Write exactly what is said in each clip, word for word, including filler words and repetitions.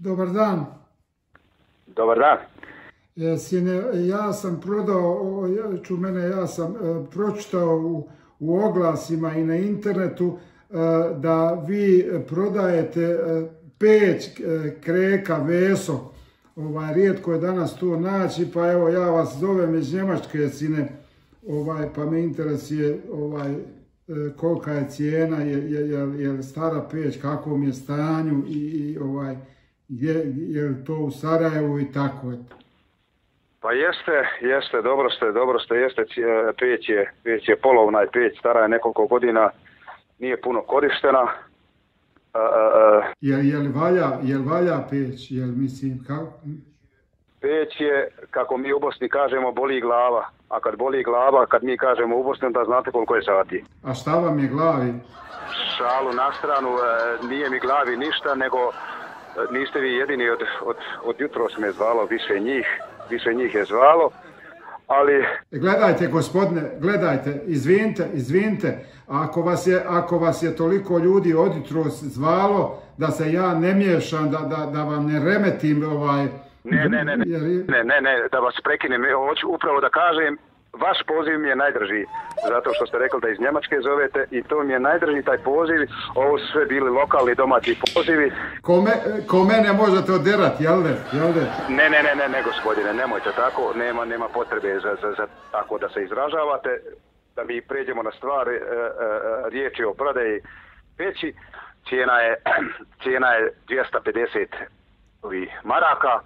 Dobar dan. Dobar dan. Sine, ja sam prodao, ču mene, ja sam uh, pročitao u, u oglasima i na internetu uh, da vi prodajete uh, peć uh, Kreka Veso. Ovaj, rijetko je danas to naći, pa evo ja vas zovem iz Njemačke, sine, ovaj, pa me interesuje ovaj, kolika je cijena, je, je, je, je stara peć, kakvom je stanju i, i ovaj, je, je to u Sarajevu i tako je. Pa jeste, jeste, dobro ste, dobro ste, jeste, peć je, peć je polovna i peć, stara je nekoliko godina, nije puno korištena. Uh, uh, je, je li valja, je li valja peć, je li mislim, kako? Peć je, kako mi u Bosni kažemo, boli glava, a kad boli glava, kad mi kažemo u Bosni, onda znate koliko je sati. A šta vam je glavi? Šalu na stranu, uh, nije mi glavi ništa, nego uh, niste vi jedini od, od, od jutros me zvalo, više njih. Više njih je zvalo, ali... Gledajte, gospodine, gledajte, izvinite, izvinite, ako vas je, ako vas je toliko ljudi od jutros zvalo, da se ja ne miješam, da, da, da vam ne remetim ovaj... Ne, ne, ne, ne, ne, ne, ne, da vas prekinem, hoću upravo da kažem, vaš poziv mi je najdrži, zato što ste rekli da iz Njemačke zovete i to mi je najdrži taj poziv, ovo su sve bili lokalni domaći pozivi. Kome, ko mene možete oderati, jel de? Jel de? Ne, ne, ne, ne, ne, gospodine, nemojte tako, nema, nema potrebe za, za, za tako da se izražavate, da mi pređemo na stvar, e, e, riječ je o prodaji peći, cijena je, cijena je dvjesto pedeset maraka,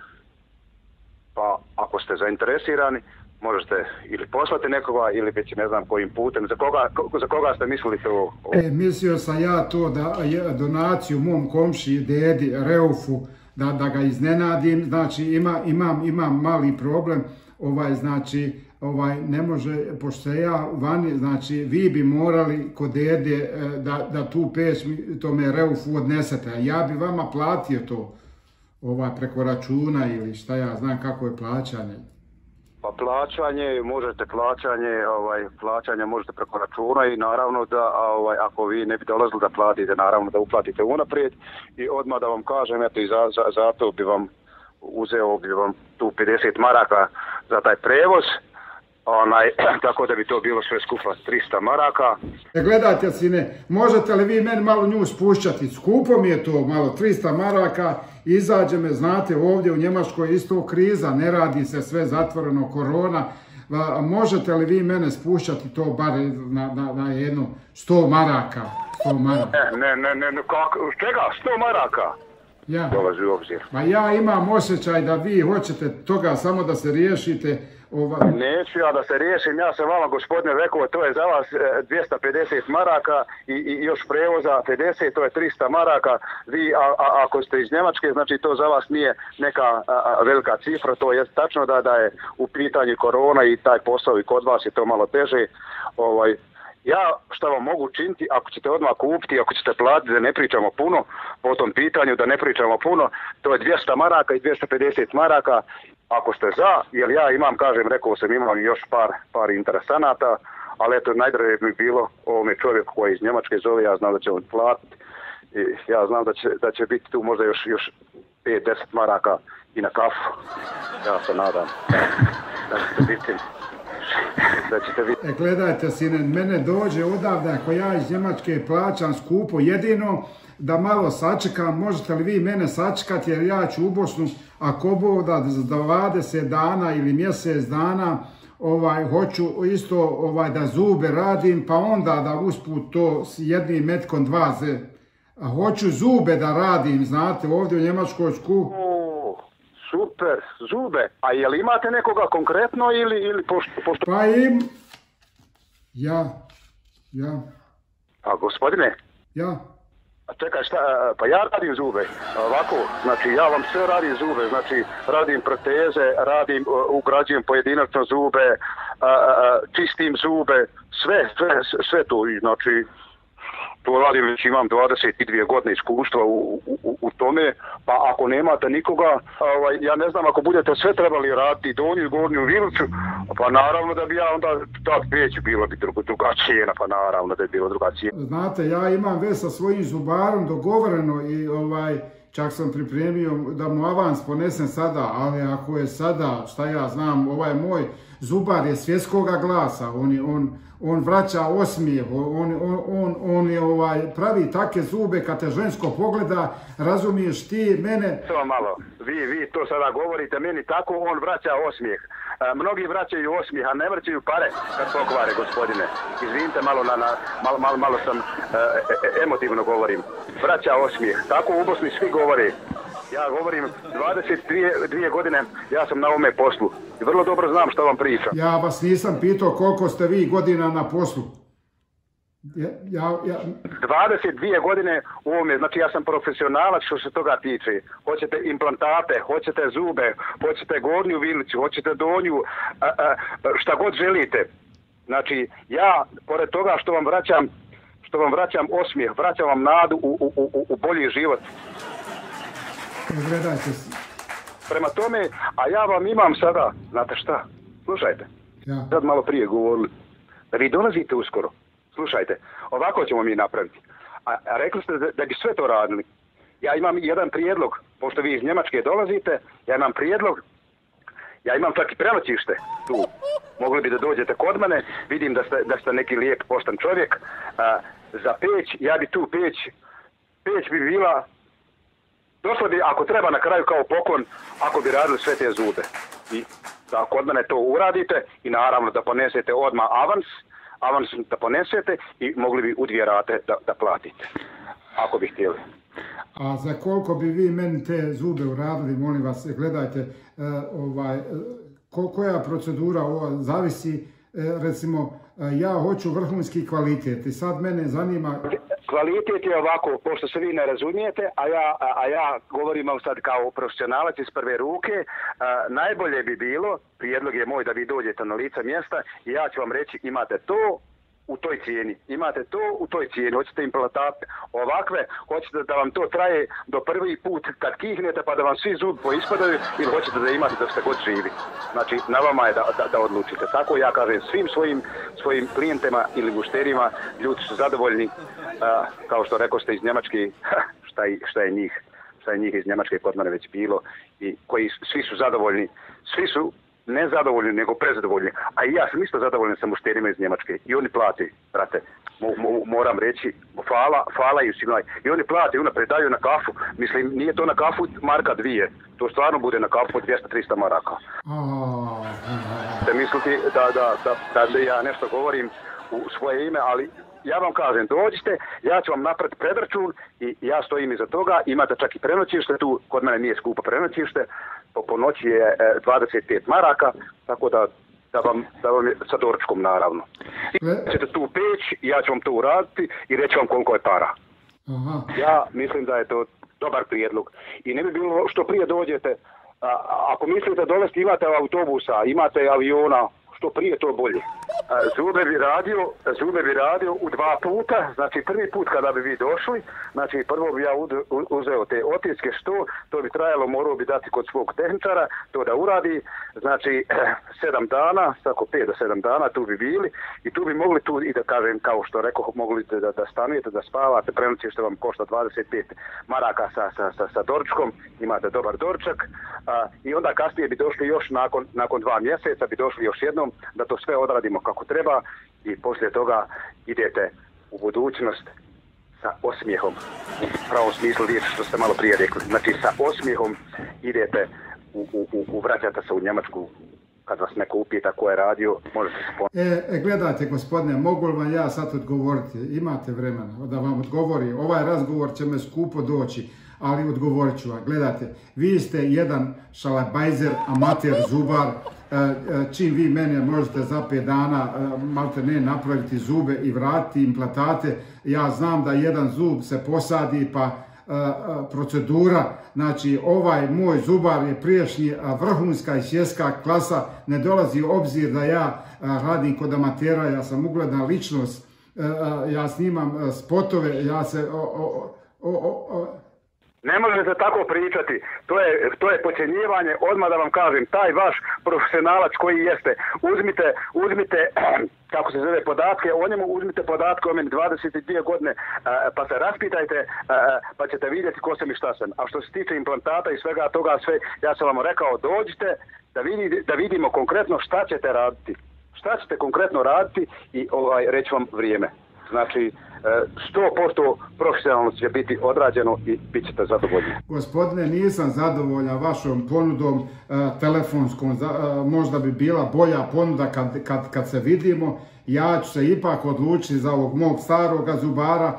pa ako ste zainteresirani, možete ili poslati nekoga ili već ne znam kojim putem. Za koga, za koga ste mislili to? E, mislio sam ja to da donaciju mom komši, dedi, Reufu, da, da ga iznenadim. Znači ima, imam, imam mali problem, ovaj, znači ovaj, ne može, pošto ja vani, znači vi bi morali kod dede da, da tu peć tome Reufu odnesete, a ja bi vama platio to ovaj, preko računa ili šta ja znam kako je plaćanje. Pa plaćanje, možete plaćanje, ovaj, plaćanje možete preko računa i naravno da ovaj, ako vi ne bi dolazili da platite, naravno da uplatite unaprijed i odmah da vam kažem, eto i za, za, zato bi vam uzeo bi vam tu pedeset maraka za taj prevoz, onaj, tako da bi to bilo sve skupa trista maraka. E, gledajte, sine, možete li vi meni malo nju spušćati? Skupo mi je to malo, trista maraka, izađe me, znate, ovdje u Njemačkoj isto kriza, ne radi se sve zatvoreno, korona. A možete li vi mene spušćati to bar na, na, na jedno sto maraka? sto maraka. Ne, ne, ne, ne, kako, čega? sto maraka? Ja. Dolazi u obzir. Ma ja imam osjećaj da vi hoćete toga samo da se riješite. Ova... Neću ja da se riješim, ja sam vama gospodine rekao, to je za vas dvjesto pedeset maraka i, i još prevoza pedeset, to je trista maraka. Vi, a, a, ako ste iz Njemačke, znači to za vas nije neka a, a, velika cifra, to je tačno da, da je u pitanju korona i taj posao i kod vas je to malo teže. Ovaj, ja šta vam mogu činiti, ako ćete odmah kupiti, ako ćete platiti, da ne pričamo puno po tom pitanju, da ne pričamo puno, to je dvjesto maraka i dvjesto pedeset maraka. Ako ste za, jer ja imam, kažem, rekao sam, imam još par, par interesanata, ali eto, najdraže bi bilo ovome čovjeku koji iz Njemačke zove, ja znam da će on platiti. I ja znam da će, da će biti tu možda još, još pet do deset maraka i na kafu. Ja se nadam da ćete biti... Da ćete biti... E, gledajte, sine, mene dođe odavde, ako ja iz Njemačke plaćam skupo, jedino da malo sačekam, možete li vi mene sačekati, jer ja ću u Bosnu, ako Bog da za dvadeset dana ili mjesec dana, ovaj, hoću isto ovaj, da zube radim, pa onda da usput to s jednim metkom dva ze. A hoću zube da radim, znate, ovdje u Njemačkoj šku. O, super, zube. A je li imate nekoga konkretno ili, ili pošto, pošto... Pa im... Ja, ja. A gospodine? Ja. A čekaj, šta, pa ja radim zube, ovako, znači ja vam sve radim zube, znači radim proteze, radim, ugrađujem pojedinačno zube, čistim zube, sve, sve, sve to, znači to radim, već imam dvadeset dvije godine iskustva u, u, u tome, pa ako nemate nikoga, ovaj, ja ne znam, ako budete sve trebali raditi, donju i gornju vilicu, pa naravno da bi ja onda tak peć bilo bi druga, druga cijena, pa naravno da bi bilo druga cijena. Znate, ja imam već sa svojim zubarom dogovoreno i ovaj, čak sam pripremio da mu avans ponesem sada, ali ako je sada, šta ja znam, ovaj moj zubar je svjetskoga glasa, on, je, on, on vraća osmijeh, on, on, on, on je ovaj, pravi take zube kad te žensko pogleda, razumiješ ti mene... To malo, vi, vi to sada govorite meni tako, on vraća osmijeh. A, mnogi vraćaju osmijeh, a ne vraćaju pare kad pokvare, gospodine. Izvinite, malo, na, na, malo, malo, malo sam e, e, emotivno govorim. Vraća osmijeh, tako u Bosni svi govore. Ja govorim dvadeset dvije godine, ja sam na ovome poslu i vrlo dobro znam što vam pričam. Ja vas nisam pitao koliko ste vi godina na poslu. Ja, ja, ja... dvadeset dvije godine u ovome, znači ja sam profesionalac što se toga tiče. Hoćete implantate, hoćete zube, hoćete gornju vilicu, hoćete donju, a, a, šta god želite. Znači ja, pored toga što vam vraćam, što vam vraćam osmijeh, vraćam vam nadu u, u, u, u bolji život. Gledajte se. Prema tome, a ja vam imam sada, znate šta, slušajte, ja. Sad malo prije govorili, da vi dolazite uskoro, slušajte, ovako ćemo mi napraviti, a, a rekli ste da, da bi sve to radili. Ja imam jedan prijedlog, pošto vi iz Njemačke dolazite, ja imam prijedlog, ja imam čak i prenoćište tu, mogli bi da dođete kod mene, vidim da ste, da ste neki lijep, poštan čovjek, a, za peć, ja bi tu peć, peć bi bila, došlo bi, ako treba na kraju kao poklon, ako bi radili sve te zube. I da kod mene to uradite i naravno da ponesete odmah avans, avans da ponesete i mogli bi u dvije rate da, da platite, ako bi htjeli. A za koliko bi vi meni te zube uradili, molim vas, gledajte, uh, ovaj, uh, koja procedura ova zavisi, uh, recimo, uh, ja hoću vrhunski kvalitet i sad mene zanima... Kvalitet je ovako, pošto se vi ne razumijete, a ja, a, a ja govorim vam sad kao profesionalac iz prve ruke, a, najbolje bi bilo, prijedlog je moj da vi dođete na lice mjesta i ja ću vam reći imate to u toj cijeni, imate to u toj cijeni, hoćete implantate ovakve, hoćete da vam to traje do prvi put kad kihnete pa da vam svi zub poispadaju ili hoćete da imate da ste god živi. Znači na vama je da, da, da odlučite. Tako ja kažem svim svojim, svojim klijentima ili gušterima, ljudi su zadovoljni. A, kao što rekao ste iz Njemačke, šta je, šta je njih, šta je njih iz Njemačke kod mene već bilo i koji svi su zadovoljni, svi su ne zadovoljni nego prezadovoljni, a i ja sam isto zadovoljan sa mušterima iz Njemačke i oni plati, brate, mo, mo, moram reći, hvala, hvala i svima, i oni plati, ona predaju na kafu, mislim nije to na kafu marka dvije, to stvarno bude na kafu od dvjesto do trista maraka. Da mislite da, da, da, da ja nešto govorim u svoje ime, ali ja vam kažem, dođite, ja ću vam napraviti predračun i ja stojim iza toga, imate čak i prenoćište, tu kod mene nije skupo prenoćište, po, po noći je dvadeset pet maraka, tako da, da, vam, da vam je sa doručkom naravno. I ćete tu peć, ja ću vam to uraditi i reći vam koliko je para. Aha. Ja mislim da je to dobar prijedlog i ne bi bilo što prije dođete, a, ako mislite dovesti imate autobusa, imate aviona, što prije to bolje. Zube bi radio, zube bi radio u dva puta, znači prvi put kada bi vi došli, znači prvo bi ja uzeo te otiske što, to bi trajalo, morao bi dati kod svog tehničara, to da uradi, znači sedam dana, tako pet do sedam dana tu bi bili i tu bi mogli tu i da kažem, kao što rekao, mogli da, da stanujete, da spavate, prenoći što vam košta dvadeset pet maraka sa, sa, sa, sa dorčkom, imate dobar dorčak a, i onda kasnije bi došli još nakon, nakon dva mjeseca bi došli još jednom da to sve odradimo kako treba i poslije toga idete u budućnost sa osmijehom, u pravom smislu riječi što ste malo prije rekli. Znači sa osmijehom idete u, u, u, u vraćate se u Njemačku, kad vas neko upita ko je radio, možete se ponoviti. E, gledajte gospodine, mogu li vam ja sad odgovoriti? Imate vremena da vam odgovori. Ovaj razgovor će me skupo doći, ali odgovorit ću vam. Gledajte, vi ste jedan šalabajzer, amater, zubar, čim vi mene možete za pet dana malte ne napraviti zube i vratiti implantate. Ja znam da jedan zub se posadi pa procedura, znači ovaj moj zubar je prijašnji vrhunska i svjetska klasa, ne dolazi u obzir da ja radim kod amatera, ja sam ugledna ličnost ja snimam spotove, ja se... O, o, o, o, Ne možete tako pričati, to je, to je podcjenjivanje, odmah da vam kažem, taj vaš profesionalac koji jeste, uzmite, uzmite, kako se zove, podatke o njemu, uzmite podatke o meni dvadeset dvije godine, pa se raspitajte, pa ćete vidjeti ko sam i šta sam. A što se tiče implantata i svega toga sve, ja sam vam rekao, dođite da, vidi, da vidimo konkretno šta ćete raditi. Šta ćete konkretno raditi i ovaj, reći vam vrijeme. Znači, sto posto profesionalno će biti odrađeno i bit ćete zadovoljni. Gospodine, nisam zadovoljan vašom ponudom telefonskom, možda bi bila bolja ponuda kad, kad, kad se vidimo. Ja ću se ipak odlučiti za ovog mog staroga zubara,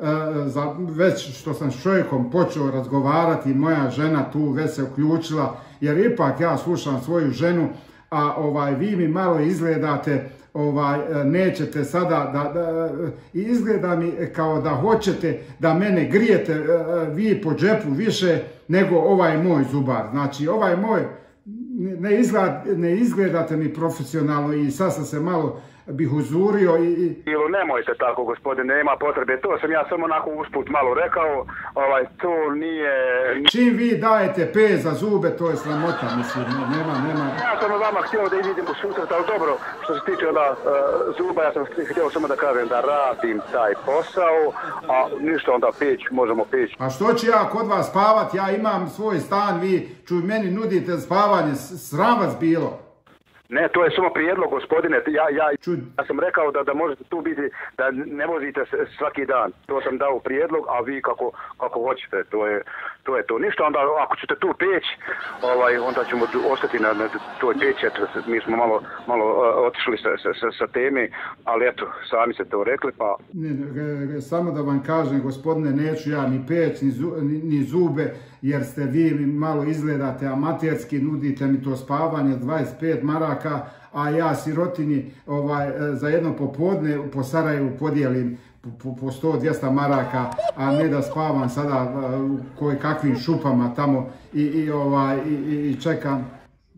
za već što sam s čovjekom počeo razgovarati, moja žena tu već se uključila, jer ipak ja slušam svoju ženu, a ovaj, vi mi malo izgledate, ovaj, nećete sada, da, da, izgleda mi kao da hoćete da mene grijete vi po džepu više nego ovaj moj zubar. Znači, ovaj moj, ne, izgleda, ne izgledate mi profesionalno i sad sam se malo bih uzurio i... Ili nemojte tako, gospodine, nema potrebe, to sam ja samo onako usput malo rekao, ovaj, to nije... Čim vi dajete P za zube, to je sramota, mislim, nema, nema... Ja sam vama htio da idem u susret, ali dobro, što se tiče onda uh, zuba, ja sam htio samo da kažem da radim taj posao, a ništa onda peć, možemo peć. A što ću ja kod vas spavat, ja imam svoj stan, vi čuj meni nudite spavanje, sram vas bilo. Ne, to je samo prijedlog, gospodine. Ja, ja, ja sam rekao da, da možete tu biti, da ne vozite svaki dan. To sam dao prijedlog, a vi kako, kako hoćete. To je, to je to. Ništa, onda ako ćete tu peć, ovaj, onda ćemo ostati na, na toj peći. Mi smo malo, malo uh, otišli sa, sa, sa teme, ali eto, sami ste to rekli, pa... Ne, ne, samo da vam kažem, gospodine, neću ja ni peć, ni, zu, ni, ni zube, jer ste vi malo izgledate amaterski, nudite mi to spavanje dvadeset pet maraka, a ja sirotinji ovaj, za jedno popodne po Sarajevu podijelim po, po sto do dvjesto maraka, a ne da spavam sada u koje kakvim šupama tamo i, i, ovaj, i, i čekam.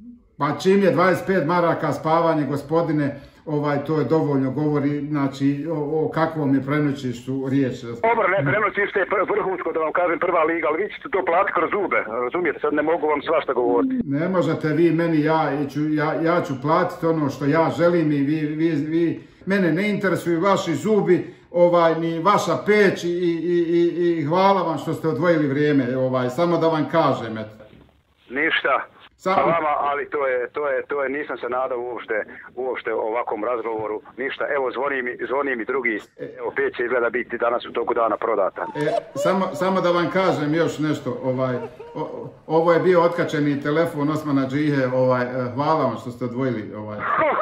Pa čim je dvadeset pet maraka spavanje, gospodine, ovaj, to je dovoljno, govori, znači, o, o kakvom je prenoćištu riječ. Dobro, ne, prenoćište je vrhunsko, da vam kažem, prva liga, ali vi ćete to platiti kroz zube, razumijete, sad ne mogu vam svašta govoriti. Ne možete vi meni, ja, ja, ja ću platiti ono što ja želim i vi, vi, vi mene ne interesuju vaši zubi, ovaj, ni vaša peć i, i, i, i hvala vam što ste odvojili vrijeme, ovaj, samo da vam kažem, eto. Ništa. Samo... A vama, ali to je, to je, to je, nisam se nadao uopšte, uopšte ovakvom razgovoru, ništa. Evo, zvoni mi, zvoni mi drugi, evo, peć će izgleda biti danas u toku dana prodata. E, samo, samo da vam kažem još nešto, ovaj, o, ovo je bio otkačeni telefon Osmana Džihe, ovaj, hvala vam što ste odvojili, ovaj.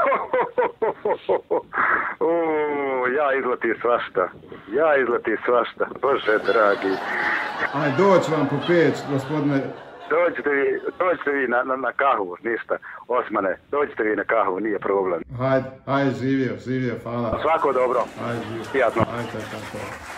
O, ja izleti svašta, ja izleti svašta, Bože dragi. Aj, doći vam po peć, gospodine. Dođite vi, dođite vi na, na, na kahvu, ništa, Osmane, dođite vi na kahvu, nije problem. Hajde, hajde, živio, živio, hvala. Svako dobro. Hajde, živio. Prijatno. Hajde, tako.